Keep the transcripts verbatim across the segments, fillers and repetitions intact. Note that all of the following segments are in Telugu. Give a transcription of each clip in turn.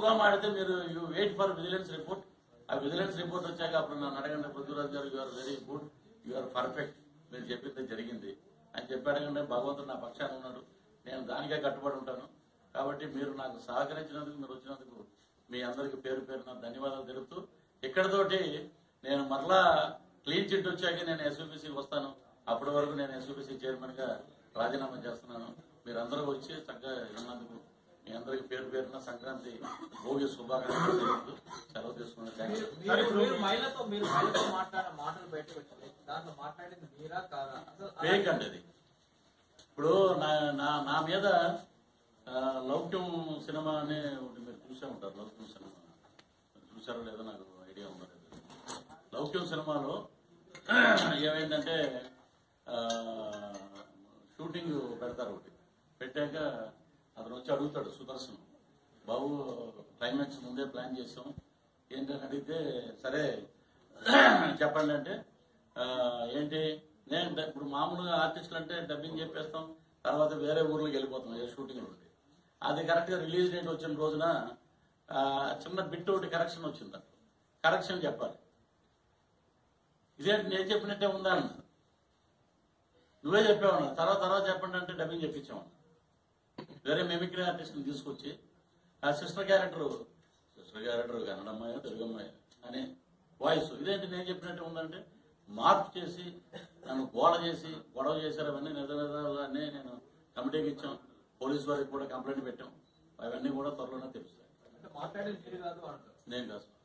ప్రోగ్రామ్ ఆడితే మీరు you wait for vigilance report. ఆ విజిలెన్స్ రిపోర్ట్ వచ్చాక అప్పుడు నన్ను అడగండి, Prithviraj garu you are very good, you are perfect, మీరు చెప్పింది జరిగింది అని చెప్పి అడగండి. భగవంతుడు నా పక్షాన ఉన్నాడు, నేను దానికే కట్టుబడి ఉంటాను. కాబట్టి మీరు నాకు సహకరించినందుకు, మీరు వచ్చినందుకు మీ అందరికీ పేరు పేరున ధన్యవాదాలు తెలుపుతూ, ఇక్కడితోటి నేను మరలా క్లీన్ చిట్ వచ్చాక నేను ఎస్వీబీసీకి వస్తాను. అప్పటి వరకు నేను ఎస్వీబీసీ చైర్మన్ గా రాజీనామా చేస్తున్నాను. మీరందరూ వచ్చి చక్కగా ఉన్నందుకు మీ అందరికి పేరు పేరున సంక్రాంతి భోగి శుభాకాంక్షలు తెలుపుతూ సెలవు తీసుకున్నాను. ఫేక్ అండి అది. ఇప్పుడు నా నా మీద లౌక్యం సినిమా అనే ఒకటి మీరు చూసే ఉంటారు. లౌక్యం సినిమా చూసారో లేదో నాకు ఐడియా ఉండదు. లౌక్యం సినిమాలో ఏమైందంటే షూటింగ్ పెడతారు, ఒకటి పెట్టాక అతను వచ్చి అడుగుతాడు సుదర్శన్, బాబు క్లైమాక్స్ ముందే ప్లాన్ చేసాం ఏంటని అడిగితే, సరే చెప్పండి అంటే, ఏంటి నేను ఇప్పుడు మామూలుగా ఆర్టిస్టులు అంటే డబ్బింగ్ చెప్పేస్తాం, తర్వాత వేరే ఊర్లోకి వెళ్ళిపోతాం ఏ షూటింగ్ ఒకటి. అది కరెక్ట్గా రిలీజ్ డేట్ వచ్చిన రోజున చిన్న బిట్ ఒకటి కరెక్షన్ వచ్చింది, కరెక్షన్ చెప్పాలి. ఇదేంటి నేను చెప్పినట్టే ఉందా అన్న, నువ్వే చెప్పావన్నా, తర్వాత తర్వాత చెప్పండి అంటే డబ్బింగ్ చెప్పించామన్నా. వేరే మిమిక్రీ ఆర్టిస్ట్ని తీసుకొచ్చి ఆ సిస్టర్ క్యారెక్టర్ సిస్టర్ క్యారెక్టర్ కన్నడమ్మాయ తెలుగమ్మాయ అనే వాయిస్, ఇదేంటి నేను చెప్పినట్టే ఉందంటే మార్పు చేసి నన్ను గోడ చేసి గొడవ చేశారు. అవన్నీ నిజ నిజాలన్నీ నేను కమిటీకి ఇచ్చాం, పోలీసు వారికి కూడా కంప్లైంట్ పెట్టాం. అవన్నీ కూడా త్వరలోనే తెలుస్తాయి. నేను కాదు,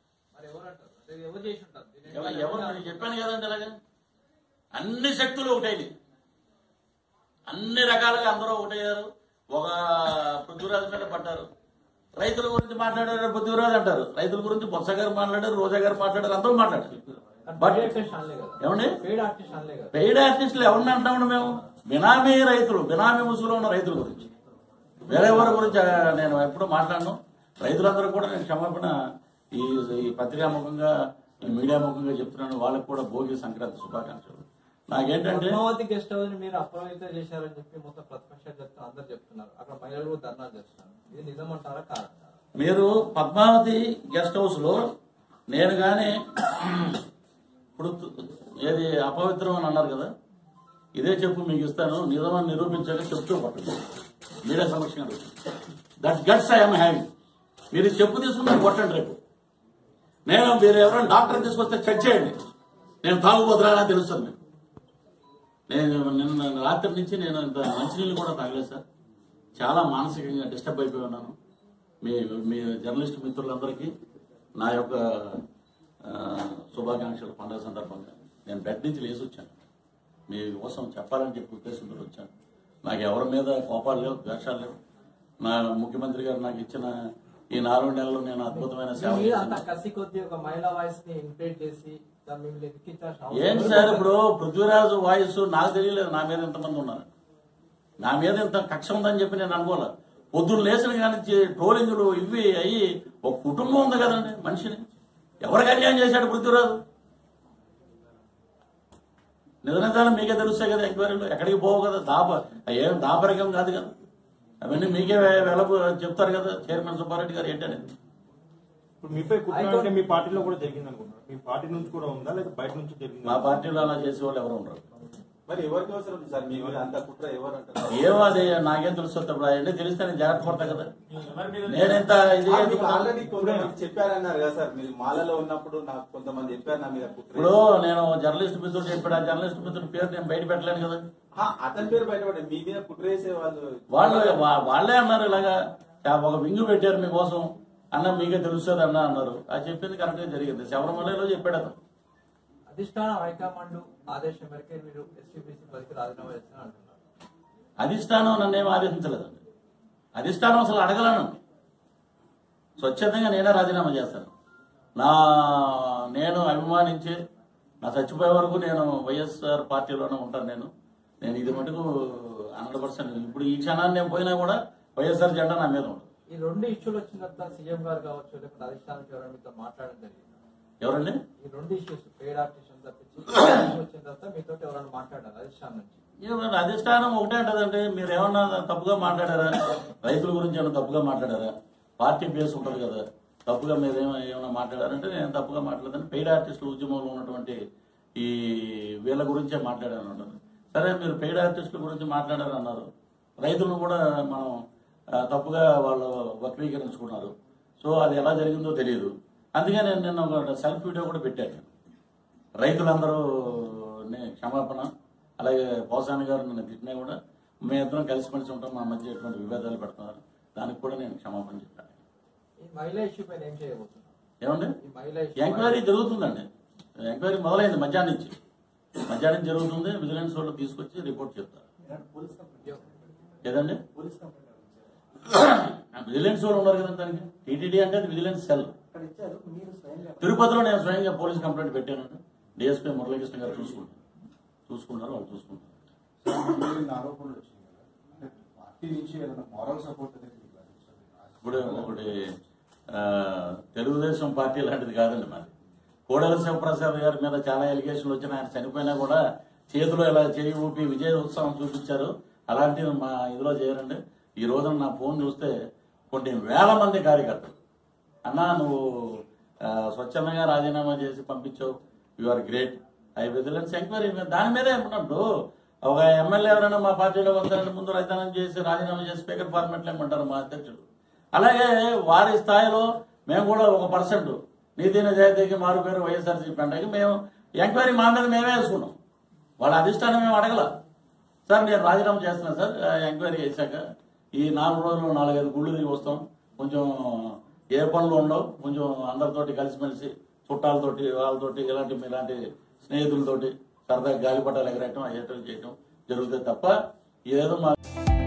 ఎవరు నేను చెప్పాను కదండి. అలాగే అన్ని శక్తులు ఒకటైంది, అన్ని రకాలుగా అందరూ ఒకటయ్యారు. ఒక పృథ్వీరాజ్ మీద పడ్డారు, రైతుల గురించి మాట్లాడారు పృథ్వీరాజ్ అంటారు, రైతుల గురించి బొత్స గారు మాట్లాడారు, రోజా గారు మాట్లాడారు, అందరూ మాట్లాడారు. ఏమండి పెయిడ్ ఆర్టిస్టులు ఎవరిని అంటామండి మేము? బినామీ రైతులు, బినామీ ముసుగులో ఉన్న రైతుల గురించి, వేరే ఎవరి గురించి నేను ఎప్పుడు మాట్లాడను. రైతులందరూ కూడా నేను క్షమాపణ ఈ పత్రికా ముఖంగా ఈ మీడియా ముఖంగా చెప్తున్నాను. వాళ్ళకు కూడా భోగి సంక్రాంతి శుభాకాంక్షలు. నాకేంటంటే పద్మావతి గెస్ట్ హౌస్ ని మీరు అప్రమత్తం చేశారని చెప్పి మొత్తం ప్రతిపక్షాలు చెప్తున్నారు, అందరు చెప్తున్నారు. అక్కడ మహిళలు ధర్నాలు చేస్తున్నారు. ఇది నిజమంటారా కాదంటారా? మీరు పద్మావతి గెస్ట్ హౌస్ లో నేను గాని ఇప్పుడు ఏది అపవిత్రం అని అన్నారు కదా, ఇదే చెప్పు మీకు ఇస్తాను, నిజమని నిరూపించాక చెప్తూ పట్టండి మీడియా సమక్షంగా. That guts I'm having. మీరు చెప్పు తీసుకుని కొట్టండి. రేపు నేను మీరు ఎవరైనా డాక్టర్ తీసుకొస్తే చెక్ చేయండి, నేను తాగుబోతున్నా తెలుస్తుంది మీకు. నేను నిన్న రాత్రి నుంచి నేను ఇంత మంచినీళ్ళు కూడా తాగలేదు సార్. చాలా మానసికంగా డిస్టర్బ్ అయిపోయి ఉన్నాను. మీ మీ జర్నలిస్ట్ మిత్రులందరికీ నా యొక్క శుభాకాంక్షలు పండుగ సందర్భంగా. నేను బెడ్ నుంచి లేచి వచ్చాను, మీ కోసం చెప్పాలని చెప్పి ఉద్దేశంతో వచ్చాను. నాకు ఎవరి మీద కోపాలు లేవు, ద్వేషాలు లేవు. నా ముఖ్యమంత్రి గారు నాకు ఇచ్చిన ఈ నాలుగు నెలలు నేను అద్భుతమైన సేవ ఏంటి సార్. ఇప్పుడు పృథ్వీరాజు వాయిస్ నాకు తెలియలేదు, నా మీద ఎంతమంది ఉన్నారు, నా మీద ఎంత కక్ష ఉందని చెప్పి నేను అనుకోలే. పొద్దున్న లేచిన కానీ ట్రోలింగ్లు ఇవి అయ్యి ఒక కుటుంబం ఉంది కదండి మనిషిని. ఎవరికి అన్యాయం చేశాడు పృథ్వీరాజు? నిజ నిజాలు మీకే తెలుస్తాయి కదా, ఎంక్వైరీలో ఎక్కడికి పోవు కదా, దాప ఏం దాపరికం కాదు కదా, అవన్నీ మీకే వెలపు చెప్తారు కదా చైర్మన్ సుబ్బారెడ్డి గారు ఏంటనేది. ఇప్పుడు మీపై కుట్ర అంటే మీ పార్టీలో కూడా జరిగింది అనుకుంటున్నారు, మీ పార్టీ నుంచి కూడా ఉందా లేదా బయట నుంచి జరిగింది? మా పార్టీలో అలా చేసే వాళ్ళు ఎవరు ఉండరు. మరి ఎవరికి అవసరం సార్ మీ అంత కుట్ర ఎవరు అంటారు? ఏమో అది నాకేం తెలుస్తుంది. అవన్నీ తెలిస్తే నేను జాగ్రత్త పడతా కదా. నేనెంత ఇది ఆల్రెడీ కొంతమంది చెప్పారన్నారు కదా సార్, మీరు మాలలో ఉన్నప్పుడు నాకు కొంతమంది చెప్పారు నా మీద కుట్ర. ఇప్పుడు నేను జర్నలిస్ట్ మిత్రుడు చెప్పాడు, ఆ జర్నలిస్ట్ మిత్రుడి పేరు నేను బయట పెట్టలేను కదా. అతని పేరు బయటపడే మీ మీద కుట్ర వేసే వాళ్ళు వాళ్ళు వాళ్ళే అన్నారు ఇలాగా ఒక వింగు పెట్టారు మీకోసం అన్న, మీకే తెలుస్తుంది అన్న అన్నారు. అది చెప్పింది కరెక్ట్ గా జరిగింది. శబరిమలలో చెప్పాడు అతను. అధిష్టానం హైకమాండ్ ఆదేశం మేరకు మీరు ఎస్వీబీసీ పదవికి రాజీనామా చేస్తున్నారు అంటున్నారు. అధిష్టానం నన్ను ఏమి ఆదేశించలేదండి. అధిష్టానం అసలు అడగలను. స్వచ్ఛందంగా నేనే రాజీనామా చేస్తాను. నా నేను అభిమానించి నా చచ్చిపోయే వరకు నేను వైఎస్ఆర్ పార్టీలోనే ఉంటాను. నేను నేను ఇది మటుకు హండ్రెడ్ పర్సెంట్ ఇప్పుడు ఈ క్షణాన్ని నేను పోయినా కూడా వైఎస్ఆర్ జెండా నా మీద ఉంటుంది. ఈ రెండు ఇష్యూలు వచ్చిన తర్వాత సీఎం గారు కావచ్చు లేకపోతే అధిష్టానానికి ఎవరైనా మీతో మాట్లాడడం జరిగింది? ఎవరండి? ఈ రెండు ఇష్యూస్ పేడ్ ఆర్టిస్ట్ తప్పించి వచ్చిన తర్వాత మీతో ఎవరైనా మాట్లాడారు అధిష్టానం నుంచి? అధిష్టానం ఒకటే అంటదంటే మీరు ఏమన్నా తప్పుగా మాట్లాడారా, రైతుల గురించి ఏమన్నా తప్పుగా మాట్లాడారా, పార్టీ బేస్ ఉంటుంది కదా. తప్పుగా మీరు ఏమైనా మాట్లాడారంటే నేను తప్పుగా మాట్లాడదని పెయిడ్ ఆర్టిస్టుల ఉద్యమంలో ఉన్నటువంటి ఈ వీళ్ళ గురించే మాట్లాడాను అంటారు. సరే, మీరు పెయిడ్ ఆర్టిస్టుల గురించి మాట్లాడారు అన్నారు. రైతులను కూడా మనం తప్పుగా వాళ్ళు వక్రీకరించుకున్నారు. సో అది ఎలా జరిగిందో తెలియదు. అందుకే నేను నిన్న ఒక సెల్ఫ్ వీడియో కూడా పెట్టాను. రైతులందరూ క్షమాపణ, అలాగే పోసాని గారు నన్ను తిట్టినా కూడా మీ ఇద్దరం కలిసిమెలిసి ఉంటాం, మా మధ్య ఎటువంటి విభేదాలు పెడుతున్నారు, దానికి కూడా నేను క్షమాపణ చెప్పాను. ఏమండి, ఎంక్వైరీ జరుగుతుందండి. ఎంక్వైరీ మొదలైంది మధ్యాహ్నం నుంచి. మధ్యాహ్నం జరుగుతుంది. విజిలెన్స్ వాళ్ళు తీసుకొచ్చి రిపోర్ట్ చెప్తారు. ఏదండి, విజిలెన్స్ వాళ్ళు ఉన్నారు కదా దానికి. టీటీడీ అంటే అది విజిలెన్స్ సెల్. తిరుపతిలో నేను స్వయంగా పోలీస్ కంప్లైంట్ పెట్టానండి. డిఎస్పీ మురళీకృష్ణ గారు చూసుకుంటారు చూసుకుంటారు వాళ్ళు చూసుకుంటారు. ఇప్పుడు ఒకటి తెలుగుదేశం పార్టీ లాంటిది కాదండి మాది. కోడెల శివప్రసాద్ గారి మీద చాలా ఎలిగేషన్లు వచ్చిన ఆయన చనిపోయినా కూడా చేతిలో ఇలా చేయి ఊపి విజయ ఉత్సవం చూపించారు. అలాంటివి మా ఇదిలో చేయరండి. ఈ రోజున నా ఫోన్ చూస్తే కొన్ని వేల మంది కార్యకర్తలు, అన్నా నువ్వు స్వచ్ఛందంగా రాజీనామా చేసి పంపించావు, you are great, I vigilance enquiry దాని మీదే ఉన్నప్పుడు ఒక ఎమ్మెల్యే ఎవరైనా మా పార్టీలో వస్తారంటే ముందు రైతాంగం చేసి రాజీనామా చేసి స్పీకర్ ఫార్మెట్లో ఏమంటారు మా అధ్యక్షుడు. అలాగే వారి స్థాయిలో మేము కూడా ఒక పర్సెంట్ నీతి నిజాయితీకి మారు పేరు వైఎస్ఆర్సీపీ అంటే మేము ఎంక్వైరీ మా మీద మేమే వేసుకున్నాం. వాళ్ళ అధిష్టానం మేము అడగల. సార్ నేను రాజీనామా చేస్తున్నాను సార్, ఎంక్వైరీ చేశాక ఈ నాలుగు రోజులు నాలుగైదు గుళ్ళు తిరిగి వస్తాం, కొంచెం ఏ పనులు ఉండవు, కొంచెం అందరితోటి కలిసిమెలిసి చుట్టాలతోటి వాళ్ళతోటి ఇలాంటి ఇలాంటి స్నేహితులతోటి సరదాగా గాలిపటాలు ఎగరేయటం అయ్యేటం చేయటం జరుగుతుంది తప్ప ఏదో మా